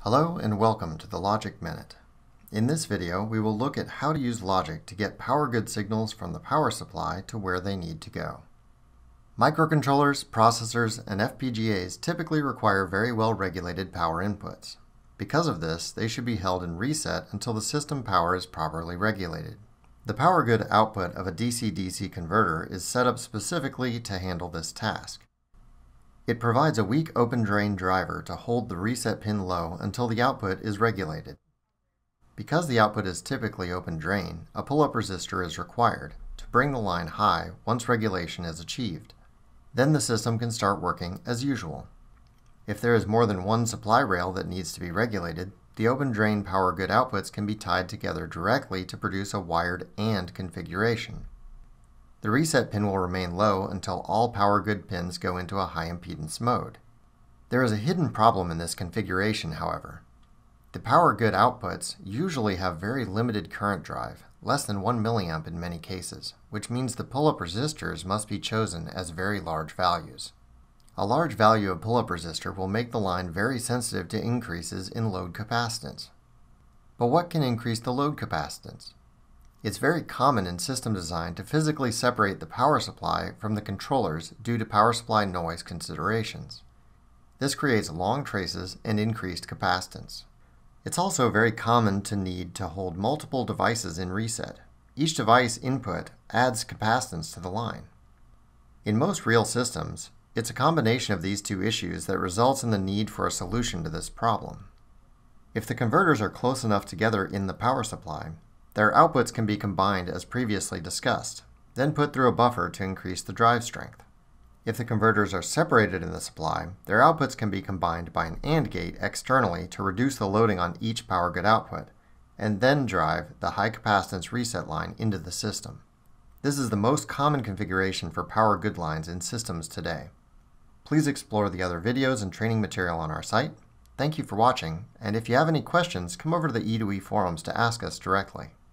Hello and welcome to the Logic Minute. In this video, we will look at how to use logic to get power good signals from the power supply to where they need to go. Microcontrollers, processors, and FPGAs typically require very well-regulated power inputs. Because of this, they should be held in reset until the system power is properly regulated. The power good output of a DC-DC converter is set up specifically to handle this task. It provides a weak open drain driver to hold the reset pin low until the output is regulated. Because the output is typically open drain, a pull-up resistor is required to bring the line high once regulation is achieved. Then the system can start working as usual. If there is more than one supply rail that needs to be regulated, the open drain power good outputs can be tied together directly to produce a wired AND configuration. The reset pin will remain low until all power good pins go into a high impedance mode. There is a hidden problem in this configuration, however. The power good outputs usually have very limited current drive, less than 1 milliamp in many cases, which means the pull-up resistors must be chosen as very large values. A large value of pull-up resistor will make the line very sensitive to increases in load capacitance. But what can increase the load capacitance? It's very common in system design to physically separate the power supply from the controllers due to power supply noise considerations. This creates long traces and increased capacitance. It's also very common to need to hold multiple devices in reset. Each device input adds capacitance to the line. In most real systems, it's a combination of these two issues that results in the need for a solution to this problem. If the converters are close enough together in the power supply, their outputs can be combined as previously discussed, then put through a buffer to increase the drive strength. If the converters are separated in the supply, their outputs can be combined by an AND gate externally to reduce the loading on each power good output, and then drive the high capacitance reset line into the system. This is the most common configuration for power good lines in systems today. Please explore the other videos and training material on our site. Thank you for watching, and if you have any questions, come over to the E2E forums to ask us directly.